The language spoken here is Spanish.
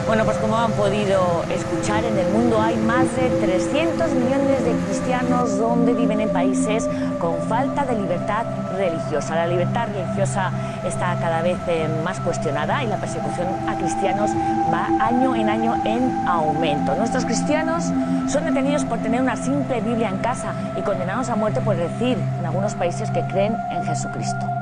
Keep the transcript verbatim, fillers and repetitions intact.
Bueno, pues como han podido escuchar, en el mundo hay más de trescientos millones de cristianos donde viven en países con falta de libertad religiosa. La libertad religiosa está cada vez más cuestionada y la persecución a cristianos va año en año en aumento. Nuestros cristianos son detenidos por tener una simple Biblia en casa y condenados a muerte por decir en algunos países que creen en Jesucristo.